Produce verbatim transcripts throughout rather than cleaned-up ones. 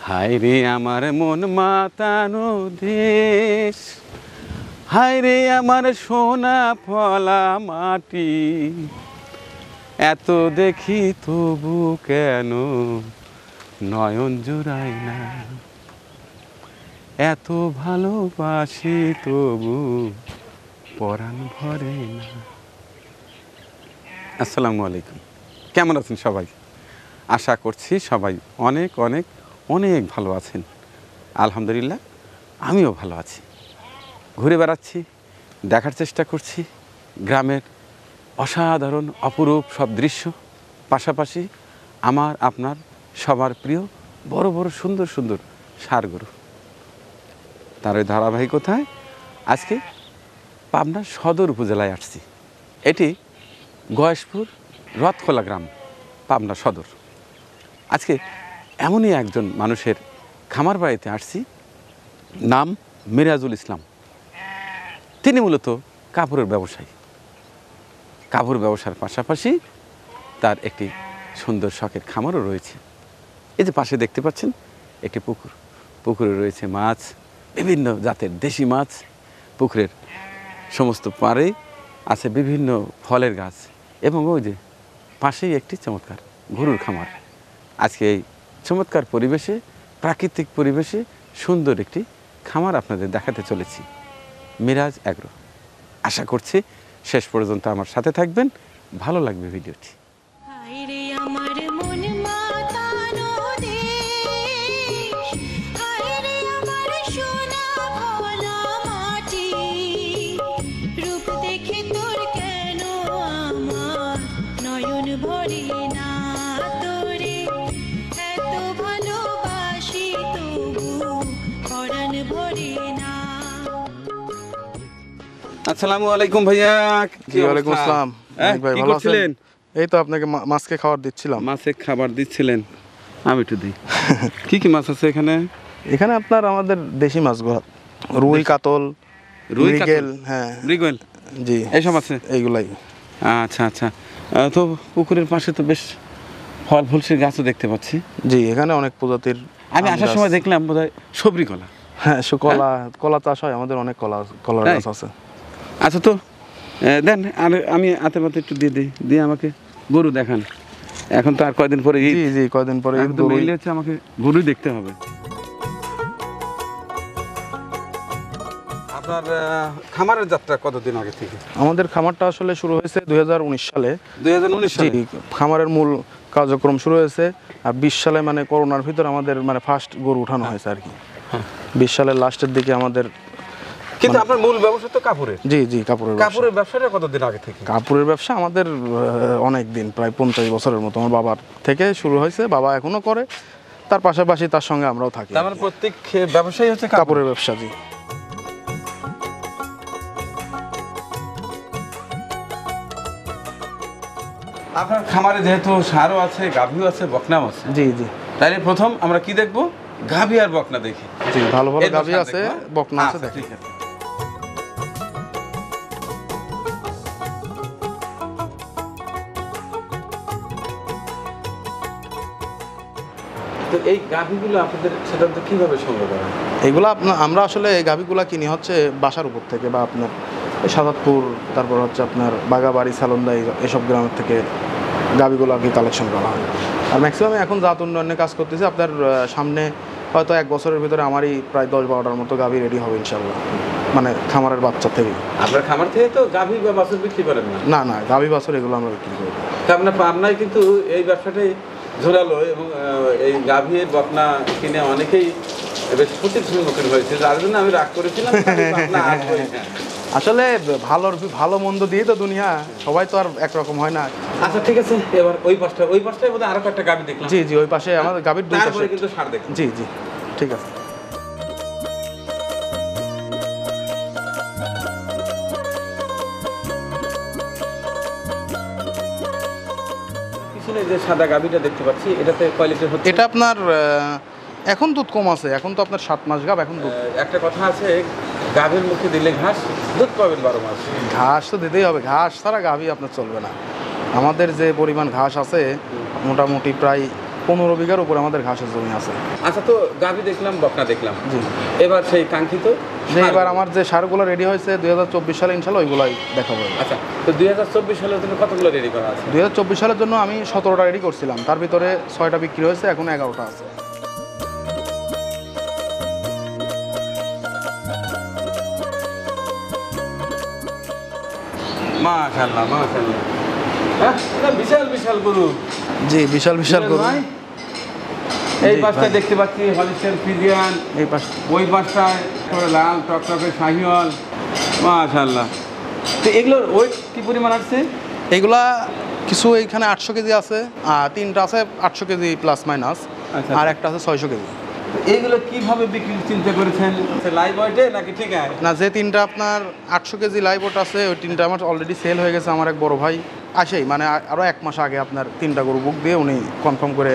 হায় রে আমার মন মাতানো দেশ, হায় রে আমার সোনা ফলা মাটি, এত দেখি তবু কেন নয়ন জুড়ায় না, এত ভালোবাসি তবু পরাণ ভরে না। আসসালামু আলাইকুম, কেমন আছেন সবাই? আশা করছি সবাই অনেক অনেক অনেক ভালো আছেন। আলহামদুলিল্লাহ আমিও ভালো আছি। ঘুরে বেড়াচ্ছি, দেখার চেষ্টা করছি গ্রামের অসাধারণ অপরূপ সব দৃশ্য, পাশাপাশি আমার আপনার সবার প্রিয় বড় বড় সুন্দর সুন্দর ষাঁড় গরু। তার ওই ধারাবাহিকতায় আজকে পাবনা সদর উপজেলায় আসছি। এটি গয়েশপুর রথখোলা গ্রাম, পাবনা সদর। আজকে এমনই একজন মানুষের খামার বাড়িতে আসছি, নাম মিরাজুল ইসলাম। তিনি মূলত কাপড়ের ব্যবসায়ী। কাপড় ব্যবসার পাশাপাশি তার একটি সুন্দর শখের খামারও রয়েছে। এই যে পাশে দেখতে পাচ্ছেন একটি পুকুর, পুকুরে রয়েছে মাছ, বিভিন্ন জাতের দেশি মাছ। পুকুরের সমস্ত পাড়ে আছে বিভিন্ন ফলের গাছ এবং ওই যে পাশেই একটি চমৎকার গরুর খামার। আজকে এই চমৎকার পরিবেশে, প্রাকৃতিক পরিবেশে সুন্দর একটি খামার আপনাদের দেখাতে চলেছি, মিরাজ অ্যাগ্রো। আশা করছি শেষ পর্যন্ত আমার সাথে থাকবেন, ভালো লাগবে ভিডিওটি। আসসালামু আলাইকুম ভাইয়া। জি ওয়ালাইকুম আসসালাম। কি করছিলেন? এই তো আপনাকে মাছকে খাবার দিচ্ছিলাম। মাছে খাবার দিচ্ছিলেন, আমি একটু দিই। কি কি মাছ আছে এখানে? এখানে আপনার আমাদের দেশি মাছগুলো, রুই, কাতল, রুই, মৃগেল, হ্যাঁ মৃগেল, জি এইসব আছে এইগুলাই। আচ্ছা আচ্ছা। তো পুকুরের পাশে তো বেশ ফল ফুলসির গাছও দেখতে পাচ্ছি। জি এখানে অনেক প্রজাতির। আমি আসার সময় দেখলাম বোধহয় সবরি কলা। হ্যাঁ কলা, কলা চাষ হয় আমাদের, অনেক কলা কলার গাছ আছে। আচ্ছা, তো দেন আর আমি হাতে পাতে একটু দিয়ে দিই, দিয়ে আমাকে গরু দেখান। এখন তো আর কয়দিন পরে জি জি কয়দিন পরে হচ্ছে, আমাকে গরু দেখতে হবে। আপনার খামারের যাত্রা কতদিন আগে থেকে? আমাদের খামারটা আসলে শুরু হয়েছে দুই হাজার উনিশ সালে। দুই হাজার উনিশ সালে খামারের মূল কার্যক্রম শুরু হয়েছে। আর বিশ সালে মানে করোনার ভিতর আমাদের মানে ফার্স্ট গরু উঠানো হয়েছে আর কি। বিশ সালের লাস্টের দিকে আমাদের। কিন্তু আপনার মূল ব্যবসা তো কাপড়ের। জি জি কাপড়ের। কাপড়ের ব্যবসাটা কতদিন আগে থেকে? কাপড়ের ব্যবসা আমাদের অনেক দিন, প্রায় পঞ্চাশ বছরের মতো আমার বাবার থেকে শুরু হয়েছে। বাবা এখনো করে, তার পাশাপাশি তার সঙ্গে আমরাও থাকি। তার মানে প্রত্যেক ব্যবসায়ী হচ্ছে কাপড়ের ব্যবসা। জি। আপনার খামারে যেহেতু ষাঁড়ও আছে, গাভীও আছে, বকনাও আছে। জি জি। তাইলে প্রথম আমরা কি দেখবো? গাভী আর বকনা দেখি। জি ভালো ভালো গাভী আছে, বকনা আছে, দেখি। তো এই গাভীগুলো আপনাদের সাধারণত কিভাবে সংগ্রহ করা? এগুলো আপনার আমরা আসলে এই গাভীগুলো কিনি হচ্ছে বাসার উপর থেকে, বা আপনার সাদাতপুর, তারপর হচ্ছে আপনার বাগাবাড়ি, সালন্দা, এসব গ্রামের থেকে গাভীগুলো আর কি কালেকশন করা হয়। আর ম্যাক্সিমাম এখন জাত উন্নয়নের কাজ করতেছে। আপনার সামনে হয়তো এক বছরের ভিতরে আমারই প্রায় দশ বারোটার মতো গাভী রেডি হবে ইনশাল্লাহ, মানে খামারের বাচ্চা থেকে। আপনার খামার থেকে তো গাভী বা বাছুর বিক্রি করেন না? না না, গাভী বাছুর এগুলো আমরা বিক্রি করি। আপনার পাবনায় কিন্তু এই ব্যবসাটাই ঝোরালো, এবং এই গাভী বকনা কিনে অনেকেই বেশ ক্ষতির সম্মুখীন হয়েছে, যার জন্য আমি রাগ করেছিলাম। আসলে ভালো ভালো মন্দ দিয়ে তো দুনিয়া, সবাই তো আর একরকম হয় না। আচ্ছা ঠিক আছে, এবার ওই পাশটা ওই পাশটায় বোধহয় আরো একটা গাভী দেখলাম। জি জি, ওই পাশে আমাদের গাভীর দুই পাশে কিন্তু ষাঁড় দেখলাম। জি জি ঠিক আছে। পিছনে যে সাদা গাভীটা দেখতে পাচ্ছি, এটাতে কয় লিটার হচ্ছে? এটা আপনার এখন দুধ কম আছে, এখন তো আপনার সাত মাস গাভ। এখন দুধ, একটা কথা আছে, গাভীর মুখে দিলে ঘাস, দুধ পাবেন বারো মাস। ঘাস তো দিতেই হবে, ঘাস ছাড়া গাভী আপনার চলবে না। আমাদের যে পরিমাণ ঘাস আছে মোটামুটি প্রায় পনেরো বিঘার উপরে আমাদের ঘাসের জমি আছে। আচ্ছা, তো গাভী দেখলাম, বকনা দেখলাম, জি। এবার সেই কাঙ্ক্ষিত যে এবার আমার যে সারগুলো রেডি হয়েছে দুই হাজার চব্বিশ সালে ইনশাল্লাহ ওইগুলাই দেখাবো। আচ্ছা, তো দুই হাজার চব্বিশ সালের জন্য কতগুলো রেডি করা আছে? দুই হাজার চব্বিশ সালের জন্য আমি সতেরোটা রেডি করছিলাম, তার ভিতরে ছয়টা বিক্রি হয়েছে, এখন এগারোটা আছে। মাশাআল্লাহ, মাশাআল্লাহ, হ্যাঁ, এটা বিশাল বিশাল গরু। জি, বিশাল বিশাল গরু। ভাই, এই জি, পাশটা ভাই। দেখতে পাচ্ছি হলিস্টাইন ফ্রিজিয়ান, এই পাশ ওই পাশটায় একটা লাল টকটকে শাহিওয়াল। মাশাআল্লাহ। তো এগুলোর ওয়েট কি পরিমাণ আছে? এইগুলা কিছু এইখানে আটশো কেজি আছে, আর তিনটা আছে আটশো কেজি প্লাস মাইনাস, আচ্ছা। আর একটা আছে ছয়শো কেজি। এইগুলো কিভাবে বিক্রির চিন্তা করেছেন? লাইভ ওয়েটে নাকি ঠিক আছে? না, যে তিনটা আপনার আটশো কেজি লাইভ ওট আছে ওই তিনটা আমার অলরেডি সেল হয়ে গেছে। আমার এক বড় ভাই আসেই মানে আ- আরো এক মাস আগে আপনার তিনটা গরু বুক দিয়ে উনি কনফার্ম করে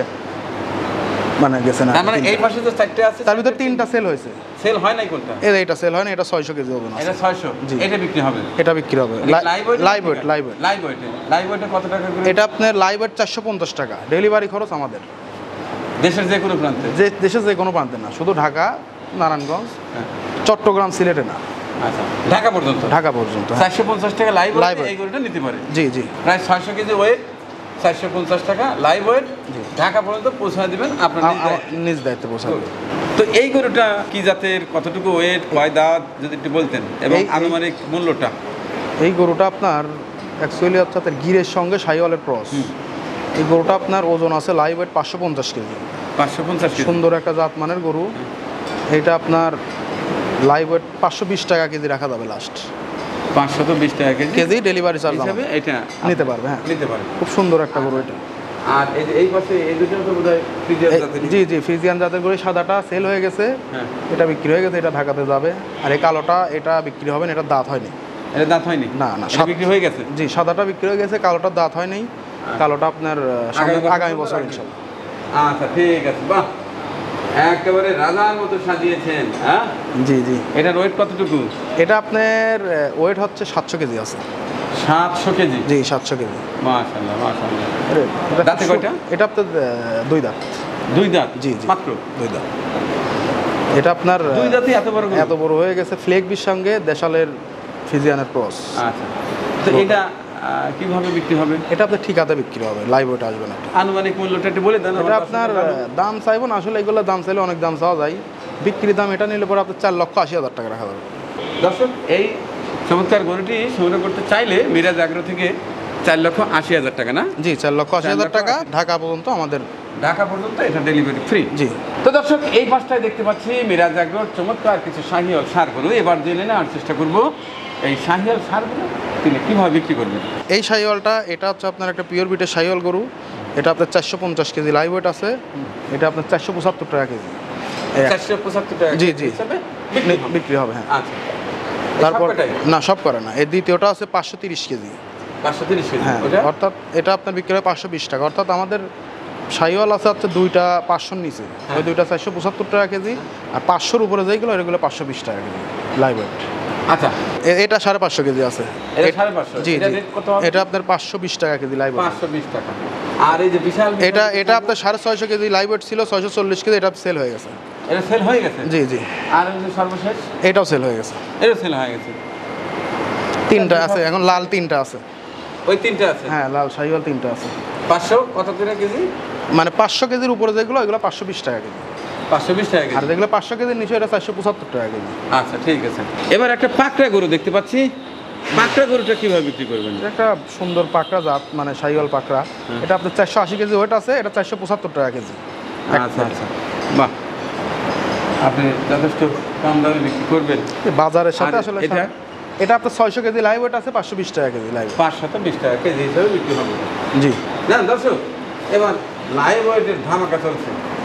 মানে গেছেন। আর তার মানে তিনটা। এই পাশে যে চারটে আছে তার ভিতর তিনটা সেল হয়েছে। সেল হয় নাই কোনটা? এই এটা সেল হয় না, এটা ছয়শো কেজি ওজন আছে। এটা ছয়শো। জি। এটা বিক্রি হবে? এটা বিক্রি হবে live weight, live weight live weight live ওয়েটে লাইভ ওয়েটে কত টাকা করে? এটা আপনার লাইভ ওয়েট চারশো পঞ্চাশ টাকা, ডেলিভারি খরচ আমাদের। দেশের যে কোনো প্রান্তে? যে দেশের যে কোনো প্রান্তে না, শুধু ঢাকা, নারায়ণগঞ্জ, হ্যাঁ। চট্টগ্রাম, সিলেটে না, আচ্ছা, ঢাকা পর্যন্ত? ঢাকা পর্যন্ত। হ্যাঁ। চারশো পঞ্চাশ টাকা লাইভ Live ওয়েট weight। এই গরুটা নিতে পারে। জি জি প্রায় ছয়শো কেজি ওয়েট, চারশো পঞ্চাশ টাকা লাইভ ওয়েট, জি। ঢাকা পর্যন্ত পৌঁছে দিবেন আপনার আ- নিজ আমার দায়িত্বে। নিজ দায়িত্বে পৌঁছাবে। তো এই গরুটা কি জাতের, কতটুকু ওয়েট, কয় দাঁত যদি একটু বলতেন, এবং এই- এই- আনুমানিক মূল্যটা? এই গরুটা আপনার অ্যাকচুয়ালি হচ্ছে আপনার গিরের সঙ্গে শাহিওয়ালের ক্রস। এই গরুটা আপনার ওজন আছে লাইভ ওয়েট পাঁচশো পঞ্চাশ কেজি, পাঁচশো পঞ্চাশ কেজি। সুন্দর একটা জাত মানের গরু। এইটা আপনার লাইভ ওয়েট পাঁচশো বিশ টাকা কেজি রাখা যাবে লাস্ট। পাঁচশো তো বিশ টাকা কেজি কেজি ডেলিভারি চার্জ হিসাবে এটা নিতে পারবে। হ্যাঁ, নিতে পারে। খুব সুন্দর একটা গরু এটা। আর এই যে এই পাশে এই দুটো তো বোধহয় ফ্রিজিয়ান এই- জাতেরই। জি জি ফ্রিজিয়ান জাতের গরু, সাদাটা সেল হয়ে গেছে, হ্যাঁ। এটা বিক্রি হয়ে গেছে, এটা ঢাকাতে যাবে। আর এই কালোটা এটা বিক্রি হবে না, এটা দাঁত হয়নি। এটা দাঁত হয়নি? না না এটা সাত- বিক্রি হয়ে গেছে? জি, সাদাটা বিক্রি হয়ে গেছে, কালোটার দাঁত হয়নি। কালোটা আপনার আহ, সামনে- আগামী বছর আগামী বছর রাখবেন? ইনশাল্লাহ। আচ্ছা, ঠিক আছে। বাহ, একেবারে রাজার মতো সাজিয়েছেন। হ্যাঁ, জি জি এটার ওয়েট কতটুকু? এটা আপনার ওয়েট হচ্ছে সাতশো কেজি আছে। সাতশো কেজি? জি, সাতশো কেজি। মাশাআল্লাহ, মাশাআল্লাহ। এটা- এটা দাঁতে খুব সু- কয়টা? এটা আপনার আহ, দুই দাঁত। দুই দাঁত? জি জি মাত্র দুই দাঁত। এটা আপনার আহ, দুই দাঁতই এত বড় গরু? এত বড় হয়ে গেছে। ফ্লেগবির সঙ্গে দেশালের ফিজিয়ানের ক্রস। আচ্ছা, তো এটা আহ, কিভাবে বিক্রি হবে? এটা আপনার ঠিকাতে বিক্রি হবে, লাইভ ওয়েট আসবে না। আনুমানিক মূল্যটা একটু বলে দেন। এটা আপনার আহ, দাম চাইবো না আসলে, এগুলো দাম চাইলে অনেক দাম চাওয়া যায়। বিক্রি দাম এটা নিলে পরে আপনার চার লক্ষ আশি হাজার টাকা রাখা যাবে। দর্শক, এই চমৎকার গরুটি সংগ্রহ করতে চাইলে মিরাজ আগ্রো থেকে চার লক্ষ আশি হাজার টাকা না? জি, চার লক্ষ আশি চার হাজার লক্ষ টাকা আশি। ঢাকা পর্যন্ত আমাদের। ঢাকা পর্যন্ত এটা ডেলিভারি ফ্রি। জি। তো দর্শক, এই পাশটায় দেখতে পাচ্ছি মিরাজ আগ্রোর চমৎকার কিছু শাহিওয়াল সার গরু। এবার জেনে নেওয়ার চেষ্টা করব এই শাহিওয়াল সারগুলো তিনি কীভাবে বিক্রি করবেন। এই শাহিওয়ালটা এটা হচ্ছে আপনার একটা পিওর বিটের শাহিওয়াল গরু। এটা আপনার চারশো পঞ্চাশ কেজি লাইভ ওয়েট আছে। এটা আপনার চারশো পঁচাত্তর টাকা কেজি। এই এক- চারশো পঁচাত্তর টাকা জি, জি। হিসাবে বিক্রি নি- হবে। বিক্রি হবে। হ্যাঁ, আচ্ছা, তারপর সবকটাই? না, সব করে না। এর দ্বিতীয়টা আছে পাঁচশো তিরিশ কেজি। পাঁচশো তিরিশ কেজি? হ্যাঁ, ওটা অর্থাৎ এটা আপনার বিক্রি হয় পাঁচশো বিশ টাকা। অর্থাৎ আমাদের শাহিওয়াল আছে হচ্ছে দুইটা পাঁচশোর নিচে, ওই দুইটা চারশো পঁচাত্তর টাকা কেজি। আর পাঁচশোর উপরে যেগুলো এগুলো পাঁচশো বিশ টাকা কেজি লাইভ ওয়েট। আচ্ছা, এটা সাড়ে পাঁচশো কেজি আছে। এটা এ- সাড়ে পাঁচশো? জি এটা জি রেট কত হবে? এটা আপনার পাঁচশো বিশ টাকা কেজি লাইভ ওয়েট। পাঁচশো বিশ টাকা। আর এই যে বিশাল বিশাল এটা যে এটা সারগুলো, আপনার সাড়ে ছয়শো কেজি লাইভ ওয়েট ছিল, ছয়শো চল্লিশ কেজি, এটা সেল হয়ে গেছে। এটা সেল হয়ে গেছে? জি জি আর এই যে সর্বশেষ এটাও সেল হয়ে গেছে। এটা সেল হয়ে গেছে? তিনটা আছে এখন, লাল তিনটা আছে। ওই তিনটা আছে? হ্যাঁ, লাল শাহিওয়াল তিনটা আছে। পাঁচশো কত করে কেজি? মানে পাঁচশো কেজির উপরে যেগুলো এগুলো পাঁচশো বিশ টাকা কেজি, পাঁচশো বিশ টাকা আর কেজি। যেগুলো পাঁচশো কেজির নিচে এটা চারশো পঁচাত্তর টাকা কেজি। আচ্ছা, ঠিক আছে। এবার একটা পাকড়া গরু দেখতে পাচ্ছি। পাকড়া গরুটা কিভাবে বিক্রি করবেন? এটা একটা সুন্দর পাকড়া জাত, মানে শাহিওয়াল পাকড়া। এটা আপনার চারশো আশি কেজি ওয়েট আছে, এটা চারশো পঁচাত্তর টাকা কেজি। আচ্ছা আচ্ছা, বাহ, আপনি যথেষ্ট কম দামে বিক্রি করবেন। এই বাজারের সাথে আর আসলে এটা? সা- এটা আপনার ছয়শো কেজি লাইভ ওয়েট আছে, পাঁচশো বিশ টাকা কেজি লাইভ। পাঁচশত বিশ টাকা কেজি হিসাবে বিক্রি হবে। জি। না দর্শক, এবার লাইভ ওয়েটের ধামাকা চলছে।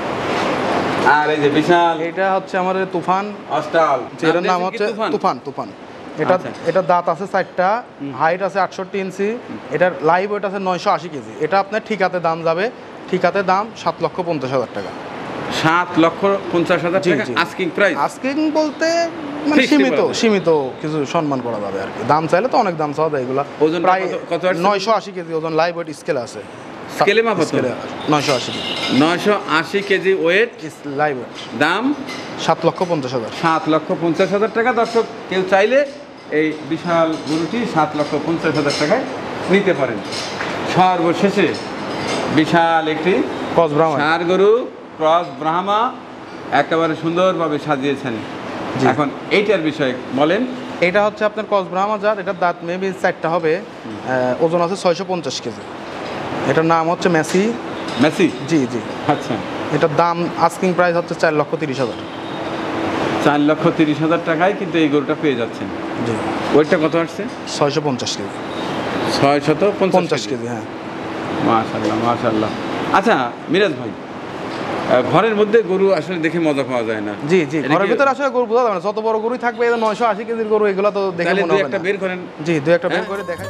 আর এই যে বিশাল এটা হচ্ছে আমাদের তুফান, অস্টাল, এটার নাম হচ্ছে তুফান। তুফান এটা আচ্ছা। এটা দাঁত আছে চারটা, হাইট আছে আটষট্টি ইঞ্চি, এটার লাইভ ওয়েট আছে নয়শো আশি কেজি। এটা আপনার ঠিকাতে দাম যাবে, ঠিকাতে দাম সাত লক্ষ পঞ্চাশ হাজার টাকা। সাত লক্ষ পঞ্চাশ হাজার জি, টাকা জি। Asking price. আস্কিং বলতে মানে Fixed সীমিত বলা যায়। সীমিত কিছু সম্মান করা যাবে আর কি। দাম চাইলে তো অনেক দাম চাওয়া যায় এগুলা। ওজনটা প্রায় কত- কত আসছে? নয়শো আশি কেজি ওজন, লাইভ ওয়েট স্কেল আছে। স্কেলে মাপ হতো নয়শো আশি নয়শো আশি কেজি ওয়েট, লাইভ দাম সাত লক্ষ পঞ্চাশ হাজার সাত লক্ষ পঞ্চাশ হাজার টাকা। দর্শক কেউ চাইলে এই বিশাল গরুটি সাত লক্ষ পঞ্চাশ হাজার টাকায় নিতে পারেন। সর্বশেষে বিশাল একটি ক্রস ব্রাহ্মণ ষাঁড় গরু ক্রস ব্রাহ্মা একেবারে সুন্দরভাবে সাজিয়েছেন। এখন এইটার বিষয়ে বলেন। এটা হচ্ছে আপনার ক্রস ব্রাহ্মা জাত, এটার দাঁত মেবি চারটা হবে, আহ, ওজন আছে ছয়শো পঞ্চাশ কেজি। এটার নাম হচ্ছে মেসি। মেসি, জি জি। আচ্ছা, এটার দাম আস্কিং প্রাইস হচ্ছে চার লক্ষ তিরিশ হাজার চার লক্ষ তিরিশ হাজার টাকায় কিন্তু এই গরুটা পেয়ে যাচ্ছেন। জি। ওয়েটটা কত আসছে? ছয়শো পঞ্চাশ কেজি। ছয় শত পঞ্চাশ কেজি, হ্যাঁ। মাশাল্লাহ মাশাল্লাহ। আচ্ছা মিরাজ ভাই, আহ, ঘরের মধ্যে গরু আসলে দেখে মজা পাওয়া যায় না। জি জি, এটা ঘরের কি- ভিতরে আসলে গরু বোঝা যাবে না, যত বড় গরুই থাকবে এটা নয়শো আশি কেজির গরু, এগুলো তো দেখে তাহলে মনে দুই হবে একটা না। বের করেন। জি, দুই একটা বের হ্যাঁ? করে দেখাই।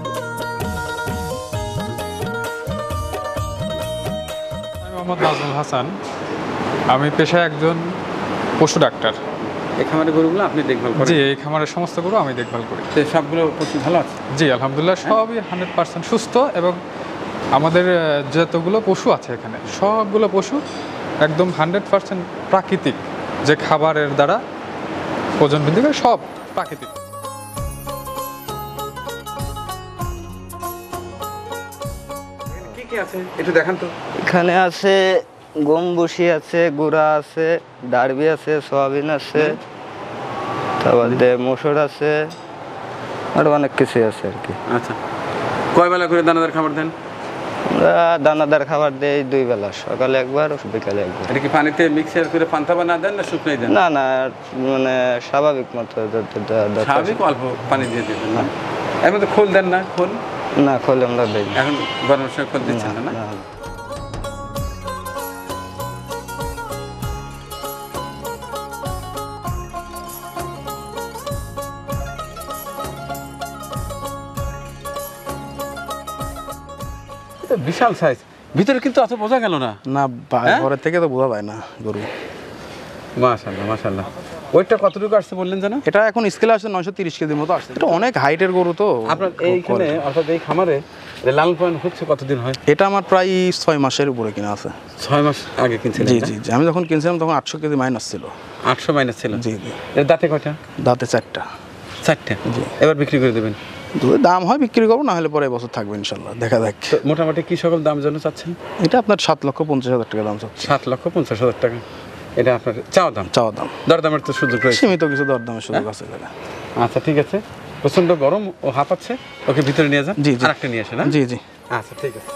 আমি মোহাম্মদ নাজমুল হাসান, আমি পেশায় একজন পশু ডাক্তার। এই খামারের গরুগুলো আপনি দেখভাল করেন? জি, এই খামারের সমস্ত গরু আমি দেখভাল করি। তো সবগুলো পশু ভালো আছে? জি আলহামদুলিল্লাহ, সবই হান্ড্রেড পার্সেন্ট সুস্থ, এবং আমাদের আহ, যতগুলো পশু আছে এখানে সবগুলো পশু একদম হান্ড্রেড পার্সেন্ট প্রাকৃতিক, যে খাবারের দ্বারা ওজন বৃদ্ধি করে, সব প্রাকৃতিক। কি কি আছে একটু দেখান তো। এখানে আছে গম বসি আছে, গুড়া আছে, ডারবি আছে, সয়াবিন আছে, তারপরে মসুর আছে, আর অনেক কিছু আছে আর কি। আচ্ছা, কয় বেলা করে দানাদার খাবার দেন? আমরা দানাদার খাবার দেই দুই বেলা, সকালে একবার বিকালে একবার। এটা কি পানিতে মিক্সার করে পান্তা বানা দেন না শুকনাই দেন? না না, মানে স্বাভাবিক মতো দ- দ- দ- দরকার। স্বাভাবিক অল্প পানি দিয়ে দিবেন না? এর মধ্যে খোল দেন না? খোল না, খোলে আমরা দেই না। এখন গরমের সময় খোল দিচ্ছেন না? না না, না। এটা বিশাল সাইজ, ভিতরে কিন্তু অত বোঝা গেল না। না, বা- হ্যাঁ? ঘরের থেকে তো বোঝা যায় না গরু। মাশাআল্লাহ মাশাআল্লাহ। ওইটা কতটুকু আসছে বললেন জানো? এটা এখন স্কেলে আসছে নয়শো তিরিশ কেজির মতো আসছে। এটা অনেক হাইটের গরু তো। আপনার এইখানে অর্থাৎ এই খামারে এটা লালন পালন হচ্ছে কতদিন হয়? এটা আমার প্রায় ছয় মাসের উপরে কিনা আছে। ছয় মাস আগে কিনছিলেন? জি জি জি, আমি যখন কিনছিলাম তখন আটশো কেজি মাইনাস ছিল। আটশো মাইনাস ছিল? জি জি। এর দাঁতে কয়টা? দাঁতে চারটা। চারটে। জি। এবার বিক্রি করে দেবেন? দুধের দাম হয় বিক্রি করবো, না হলে পরে বছর থাকবে ইনশাল্লাহ, দেখা যাক। তো মোটামুটি কি সকল দাম জন্য চাচ্ছেন? এটা আপনার সাত লক্ষ পঞ্চাশ হাজার টাকা দাম চাচ্ছে। সাত লক্ষ পঞ্চাশ হাজার টাকা এটা আপনার চাওয়া দাম? চাওয়া দাম। দরদামের তো সুযোগ রয়েছে? সীমিত কিছু দরদামের সুযোগ আছে এখানে। আচ্ছা ঠিক আছে। প্রচন্ড গরম ও হাঁপাচ্ছে, ওকে ভিতরে নিয়ে যান। জি, জি। আরেকটা নিয়ে আসেন। হ্যাঁ? জি জি। আচ্ছা ঠিক আছে।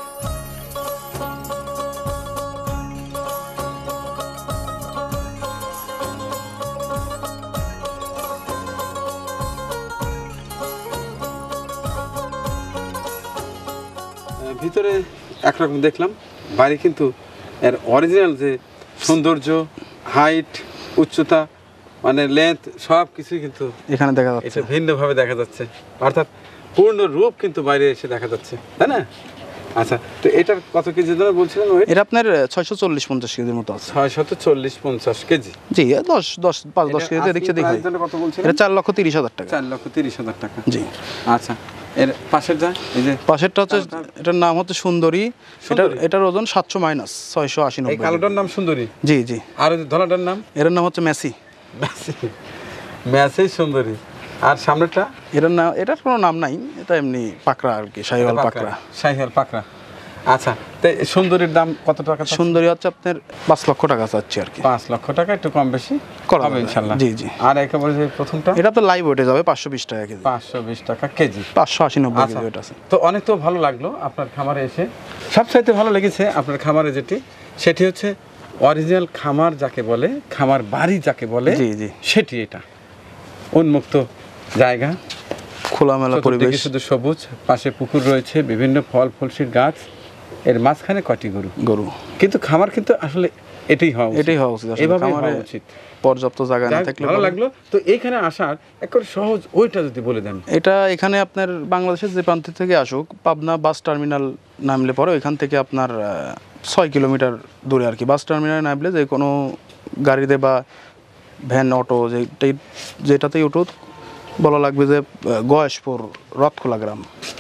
আহ, ভিতরে একরকম দেখলাম, বাইরে কিন্তু এর অরিজিনাল যে সৌন্দর্য, হাইট, উচ্চতা, মানে লেন্থ সব কিছুই কিন্তু এখানে দেখা যাচ্ছে। এটা ভিন্নভাবে দেখা যাচ্ছে, অর্থাৎ পূর্ণ রূপ কিন্তু বাইরে এসে দেখা যাচ্ছে, তাই না? আচ্ছা, তো এটার কত কেজি দাম বলছিলেন? ওই এটা আপনার ছয়শো চল্লিশ পঞ্চাশ কেজির মতো আছে। ছয় শত চল্লিশ পঞ্চাশ কেজি। জি, দশ দশ পাঁচ দশ কেজি এদিক সেদিক হয়। কত বলছিলেন? এটা চার লক্ষ তিরিশ হাজার টাকা। চার লক্ষ তিরিশ হাজার টাকা। জি। আচ্ছা, এর পাশের যা এই যে পাশেরটা হচ্ছে, এটার নাম হচ্ছে সুন্দরী। এটার সুন্দরী? এটার ওজন সাতশো মাইনাস ছয়শো আশি এই নব্বই। কালোটার নাম সুন্দরী, জি জি। আর ওই ধলাটার নাম এটার নাম হচ্ছে মেসি। ম্যাসেজ সুন্দরী। আর সামনেরটা? এটার নাম, এটার কোনো নাম নাই, এটা এমনি পাকড়া আর কি, শাহিওয়াল পাকড়া। শাহিওয়াল পাকড়া। আচ্ছা, তো এই সুন্দরীর দাম কত টাকা? সুন্দরী হচ্ছে আপনার পাঁচ লক্ষ টাকা চাচ্ছি আর কি। পাঁচ লক্ষ টাকা, একটু কম বেশি করা হবে যাবে। ইনশাল্লাহ। জি, জি। আর একেবারে যে প্রথমটা এটা তো লাইভ ওয়েটে যাবে পাঁচশো বিশ টাকা কেজি। পাঁচশো বিশ টাকা কেজি। পাঁচশো আশি নব্বই আচ্ছা, কেজি ওয়েট আছে। তো অনেক তো ভালো লাগলো আপনার খামারে এসে। সবচাইতে ভালো লেগেছে আপনার খামারে যেটি, সেটি হচ্ছে অরিজিনাল খামার যাকে বলে, খামার বাড়ি যাকে বলে, জি, জি। সেটি এটা উন্মুক্ত জায়গা, খোলামেলা চতুর্দিকে পরিবেশ। শুধু সবুজ, পাশে পুকুর রয়েছে, বিভিন্ন ফল ফলসির গাছ, এর মাঝখানে কটি গরু। গরু কিন্তু খামার কিন্তু আসলে এটাই হওয়া উচিত। এটাই হওয়া উচিত আসলে। এভাবেই খামারে হওয়া উচিত। পর্যাপ্ত জায়গা না যাক, থাকলে ভালো পরে- লাগলো। তো এইখানে আসার একবার সহজ ওইটা যদি বলে দেন। এটা এখানে আপনার বাংলাদেশের যে প্রান্ত থেকে আসুক, পাবনা বাস টার্মিনাল নামলে পরে ওইখান থেকে আপনার আহ, ছয় কিলোমিটার দূরে আর কি। বাস টার্মিনালে নামলে যে কোনো গাড়িতে বা ভ্যান, অটো, যেটাই যেটাতেই উঠুক, বলা লাগবে যে আহ, গয়েশপুর রথখোলা গ্রাম।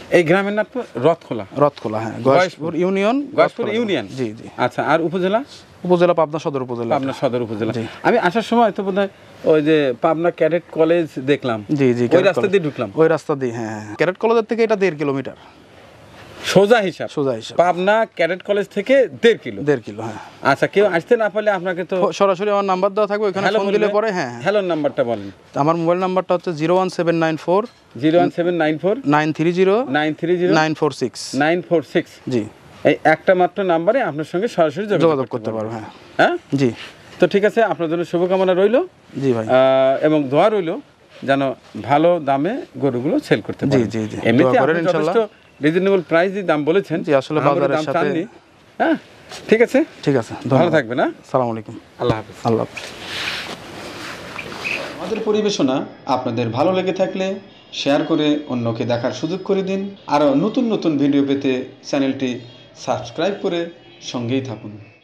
এই গ্রামের নাম তো রথখোলা। রথখোলা, হ্যাঁ, গয়েশপুর ইউনিয়ন। গয়েশপুর ইউনিয়ন, জি জি। আচ্ছা, আর উপজেলা? উপজেলা পাবনা সদর উপজেলা। পাবনা সদর উপজেলা। জি। আমি আসার সময় তো বোধহয় ওই যে পাবনা ক্যাডেট কলেজ দেখলাম, জি জি, ওই ক্যাডেট রাস্তা কলেজ। দিয়ে ঢুকলাম। ওই রাস্তা দিয়ে, হ্যাঁ হ্যাঁ। ক্যাডেট কলেজের থেকে এটা দেড় কিলোমিটার সোজা হিসাব, সোজা হিসাব। পাবনা ক্যাডেট কলেজ থেকে দেড় কিলো। দেড় কিলো, হ্যাঁ। আচ্ছা, কেউ আসতে না পারলে আপনাকে তো সরাসরি আমার নাম্বার দেওয়া থাকবে, ওইখানে হ্যালো ফোন দিলে পরে, হ্যাঁ হ্যাঁ। হ্যালো নাম্বারটা বলেন। আমার মোবাইল নাম্বারটা হচ্ছে zero one seven nine four zero one seven nine four nine three zero nine three zero nine four six nine four six. জি, এই একটা মাত্র নাম্বারে আপনার সঙ্গে সরাসরি যোগাযোগ করতে পারবো, হ্যাঁ হ্যাঁ। জি। তো ঠিক আছে, আপনার জন্য শুভকামনা রইল, জি ভাই, এবং দোয়া রইল যেন ভালো দামে গরুগুলো সেল করতে পারেন। জি জি। এমনিতে দোয়া করেন আপনি ইনশাআল্লাহ। যথেষ্ট রিজনেবল প্রাইসই দাম বলেছেন। জি, আসলে আমরা বাজারের দাম সাথে- চাননি। হ্যাঁ, ঠিক আছে, ঠিক আছে, ভালো ধন্যবাদ। থাকবেন। হ্যাঁ, সালাম আলাইকুম। আল্লাহ হাফেজ। আল্লাহ হাফেজ। আমাদের পরিবেশনা আপনাদের ভালো লেগে থাকলে শেয়ার করে অন্যকে দেখার সুযোগ করে দিন। আরও নতুন নতুন ভিডিও পেতে চ্যানেলটি সাবস্ক্রাইব করে সঙ্গেই থাকুন।